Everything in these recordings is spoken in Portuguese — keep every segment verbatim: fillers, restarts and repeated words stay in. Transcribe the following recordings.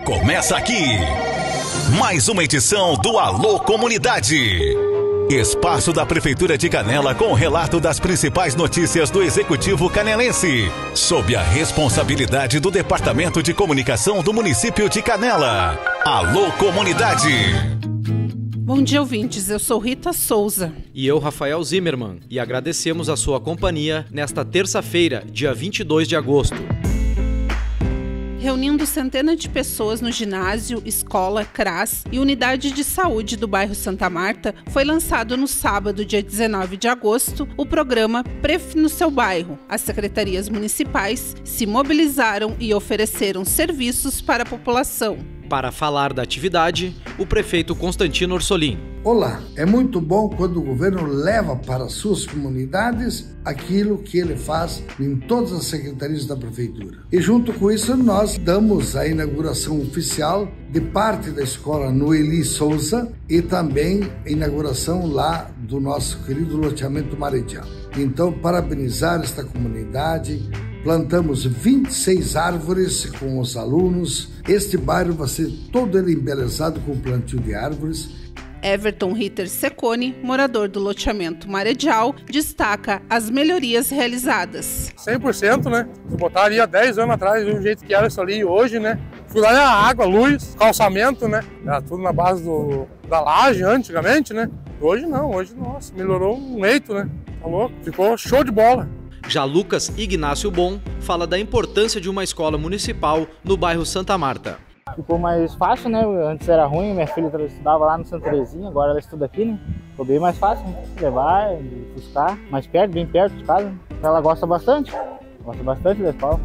Começa aqui mais uma edição do Alô Comunidade. Espaço da Prefeitura de Canela com o relato das principais notícias do Executivo canelense, sob a responsabilidade do Departamento de Comunicação do município de Canela. Alô Comunidade. Bom dia, ouvintes. Eu sou Rita Souza. E eu, Rafael Zimmermann. E agradecemos a sua companhia nesta terça-feira, dia vinte e dois de agosto. Reunindo centenas de pessoas no ginásio, escola, C R A S e unidade de saúde do bairro Santa Marta, foi lançado no sábado, dia dezenove de agosto, o programa Pref no seu bairro. As secretarias municipais se mobilizaram e ofereceram serviços para a população. Para falar da atividade, o prefeito Constantino Orsolim. Olá, é muito bom quando o governo leva para suas comunidades aquilo que ele faz em todas as secretarias da prefeitura. E junto com isso nós damos a inauguração oficial de parte da escola Noeli Souza e também a inauguração lá do nosso querido loteamento Marechal. Então, parabenizar esta comunidade. Plantamos vinte e seis árvores com os alunos. Este bairro vai ser todo ele embelezado com plantio de árvores. Everton Ritter Secone, morador do loteamento Marechal, destaca as melhorias realizadas. cem por cento, né? Se botar ali há dez anos atrás, do jeito que era isso ali hoje, né? Fui lá, a água, luz, calçamento, né? Era tudo na base do, da laje antigamente, né? Hoje não, hoje, nossa, melhorou um leito, né? Tá louco? Ficou show de bola. Já Lucas Ignácio Bom fala da importância de uma escola municipal no bairro Santa Marta. Ficou mais fácil, né? Antes era ruim, minha filha estudava lá no Santa Terezinha, agora ela estuda aqui, né? Ficou bem mais fácil, né? Levar, buscar, mais perto, bem perto de casa. Ela gosta bastante, gosta bastante da escola.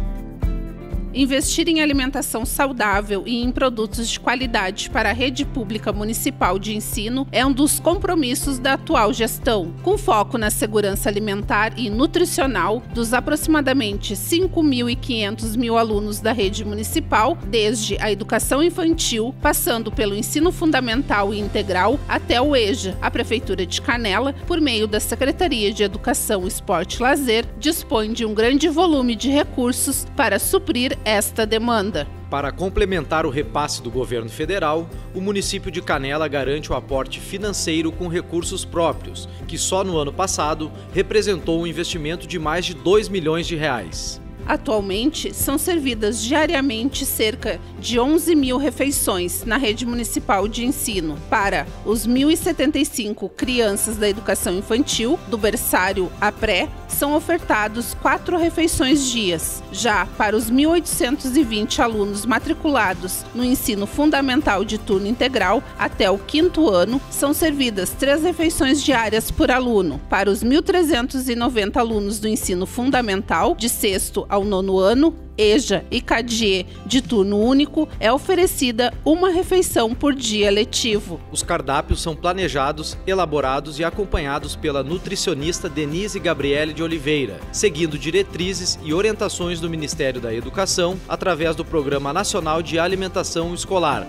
Investir em alimentação saudável e em produtos de qualidade para a rede pública municipal de ensino é um dos compromissos da atual gestão, com foco na segurança alimentar e nutricional dos aproximadamente cinco mil e quinhentos mil alunos da rede municipal, desde a educação infantil, passando pelo ensino fundamental e integral até o EJA. A Prefeitura de Canela, por meio da Secretaria de Educação, Esporte e Lazer, dispõe de um grande volume de recursos para suprir esta demanda. Para complementar o repasse do governo federal, o município de Canela garante o aporte financeiro com recursos próprios, que só no ano passado representou um investimento de mais de dois milhões de reais. Atualmente, são servidas diariamente cerca de onze mil refeições na rede municipal de ensino. Para os mil e setenta e cinco crianças da educação infantil, do berçário à pré, são ofertados quatro refeições dias. Já para os mil oitocentos e vinte alunos matriculados no ensino fundamental de turno integral até o quinto ano, são servidas três refeições diárias por aluno. Para os mil trezentos e noventa alunos do ensino fundamental, de sexto ao nono ano, EJA e CADIE de turno único, é oferecida uma refeição por dia letivo. Os cardápios são planejados, elaborados e acompanhados pela nutricionista Denise Gabriele de Oliveira, seguindo diretrizes e orientações do Ministério da Educação através do Programa Nacional de Alimentação Escolar.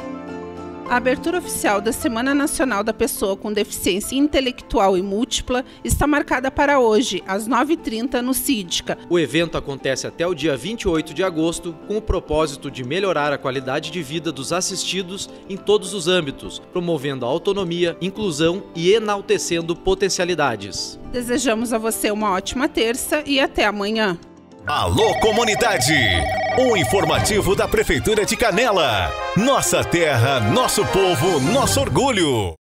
A abertura oficial da Semana Nacional da Pessoa com Deficiência Intelectual e Múltipla está marcada para hoje, às nove e trinta, no Sídica. O evento acontece até o dia vinte e oito de agosto, com o propósito de melhorar a qualidade de vida dos assistidos em todos os âmbitos, promovendo a autonomia, inclusão e enaltecendo potencialidades. Desejamos a você uma ótima terça e até amanhã. Alô Comunidade, um informativo da Prefeitura de Canela. Nossa terra, nosso povo, nosso orgulho.